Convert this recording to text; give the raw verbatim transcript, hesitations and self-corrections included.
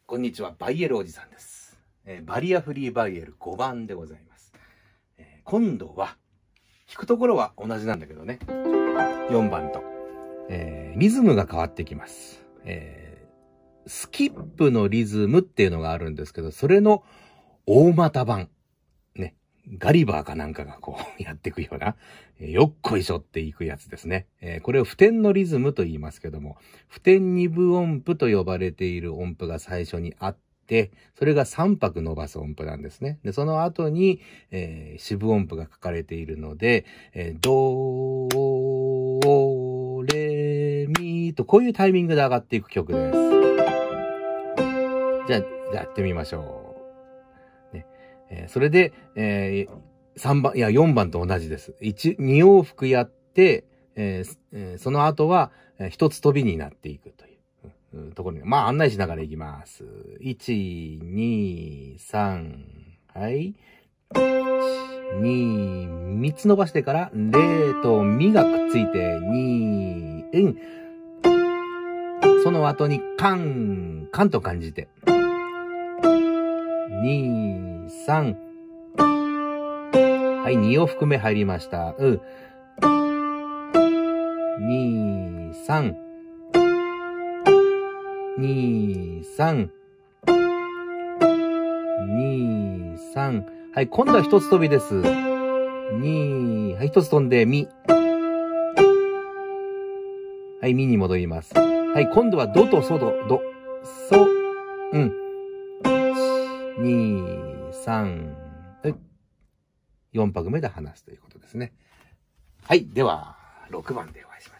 こんにちは、バイエルおじさんです。えー、バリアフリーバイエルごばんでございます。えー、今度は、弾くところは同じなんだけどね、よんばんと、えー、リズムが変わってきます。えー、スキップのリズムっていうのがあるんですけど、それの大股版。ね。ガリバーかなんかがこうやっていくような、えー、よっこいしょっていくやつですね。えー、これを付点のリズムと言いますけども、付点二部音符と呼ばれている音符が最初にあって、それがさん拍伸ばす音符なんですね。で、その後に、えー、四分音符が書かれているので、えー、ドレミとこういうタイミングで上がっていく曲です。じゃあ、やってみましょう。えー、それで、えー、さんばん、いや、よんばんと同じです。いち、に往復やって、えーえー、その後は、えー、一つ飛びになっていくという、うん、ところに、まあ案内しながらいきます。いち、に、さん、はい。に、みっつ伸ばしてから、れとみがくっついて、に、うん。その後に、かん、かんと感じて。に、さん。はい、に往復目入りました。うん。に、さん。に、さん。に、さん。はい、今度は一つ飛びです。に、はい、一つ飛んで、み。はい、みに戻ります。はい、今度はドとソド、ド、ソ、うん。に、さん。はい。よん拍目で離すということですね。はい。では、ろくばんでお会いしましょう。